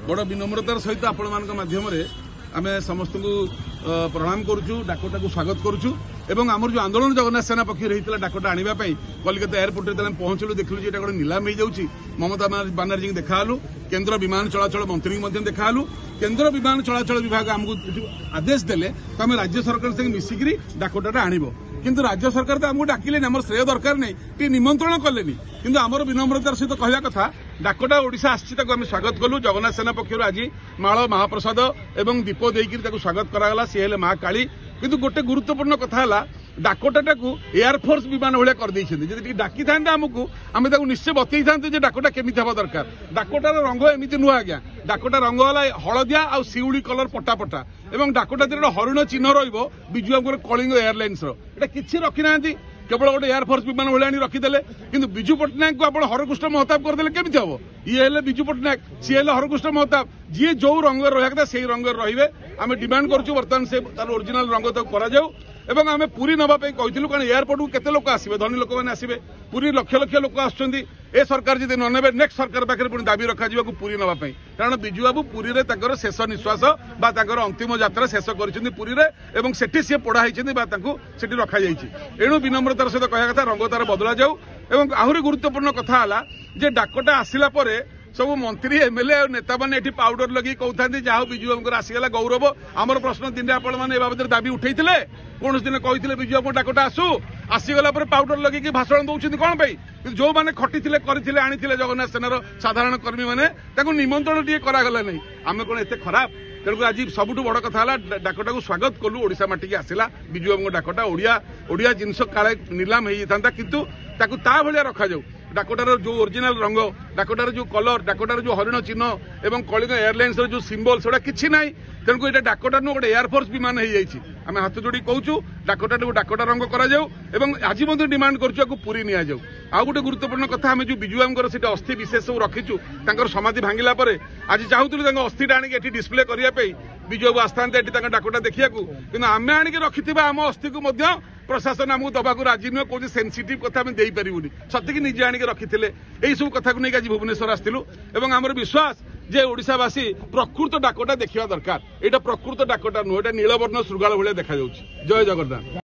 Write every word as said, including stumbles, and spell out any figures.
बड़ विनम्रतार सहित आपण माध्यम आम समस्त को प्रणाम करुचु डाकटा को स्वागत करुचु एवं आमर जो आंदोलन जगन्नाथ सेना पक्ष होता डाकटा आने कलिकता एयरपोर्ट में पहुंचलु देखलु जे गोटे निलाम हो जाऊँगी ममता बानार्जी देखालु केन्द्र विमान चलाचल मंत्री देखालु केन्द्र विमान चलाचल विभाग आमको आदेश देले तो आम राज्य सरकार संगे मिसिकी डाकटा आणब किंतु राज्य सरकार तो आमको डाकिले आम श्रेय दरकार नहीं कि निमंत्रण कले किंतु आमर विनम्रतार सहित कहवा कथा डाकटा ओडिशा आसी स्वागत कलु जगन्नाथ सेना पक्षर आज माल महाप्रसाद एवं दीप देकर स्वागत करागला सी हेले माँ काली किंतु गोटे गुरुत्वपूर्ण कथा है डाकोटा को एयरफोर्स विमान भाया कर डाकी था आमको आम निश्चय बतई था डाकोटा केमी हवा दरकार डाकोटार रंग एमती नुह आज्ञा डाकोटा रंग है हलदिया आ शिउली कलर पटा पटा एवं डाकोटा हरिण चिन्ह रजु आम कलिंग एयरलाइंस कि रखी ना केवल गोटे एयरफोर्स विमान भाई रखीदे कि बिजू पट्टनायक को आप हरकृष्ण महताब करदे केमी हम ये हेले बिजू पट्टनायक सी हेले हरकृष्ण महताब जी जो रंग रहा था से रंग रे आम डिमांड करूँ बर्तमान से तार ओरिजिनल रंग तक कराऊ एवं आम पुरी नापी कहूँ कारण एयरपोर्ट को केते लोक आसवे धनी लोक मैंने आसवे पुरी लक्ष लक्ष लोक आसुच्च ए सरकार जब न ने नेक्स्ट सरकार पाखे पुणी दाबी रखा पुरी नापी कारण बिजू बाबू पुरी में तर शेष निश्वास अंतिम यात्रा शेष कर पुरी में सेठी सी पढ़ा होती रखा एणु विनम्रतार सहित कह कथा रंग तार बदला जाऊ एवं आहरी गुरुत्वपूर्ण कथा है डाकटा आसला सब मंत्री एमएलए और नेता मैंने पाउडर लगे कहते जहाँ बिजू बाबू आसीगला गौरव आमर प्रश्न दिन आपण मैंने बाबद दाबी उठे कौन दिन कहते बिजू बाबू डाकटा आसू आसीगला भाषण लगे भाषण दौरान कौन पर जो मैंने खटी करते आनी जगन्नाथ सेनार साधारण कर्मी मैंने निमंत्रण टे करागला नहीं आम कौन एत खराब तेणुक आज सबुठ बड़ कथा है डाकटा को स्वागत कलु ओडिशा माटी आसला बिजू बाबू डाकटा ओडिया ओडिया जिनस काले निलाम हो जाता किंतु ताकू ता भलिया रखा जाऊ डाकोटार जो ओरिजिनल रंग डाकोटार जो कलर डाकोटार जो हरिण चिन्ह एवं कलिंग एयरलाइंस जो सिंबल से किसी ना तेणुक ये डाकोटा नु गोटे एयरफोर्स विमान हो जाए आम हाथ जोड़ी कहूँ डाकोटा डाकोटा रंग कर आज डिमांड करूँ पुरी नि जाऊ आउ गोटे गुरुत्वपूर्ण कथा आम जो बिजू बाबू से अस्थि विशेष सब रखीचु समाधि भांगिला आज चाहूलु अस्थि आनिक डिस्प्ले करने बिजू बाबू आसता डाकोटा देखा कि आम आनिक रखि आम अस्थि को प्रशासन आमको दबाक राजी नुह कौन सेनसीटिव कथा आम देपारूनी सतक निजे आनिक रखी यही सब कथा को नहीं आज भुवनेश्वर आसलु आमर विश्वास जे ओडिशावासी प्रकृत डाकोटा देखा दरकार यहाँ प्रकृत डाकोटा नुह नीलवर्ण श्रृगाल भाया देखा जय जगन्नाथ।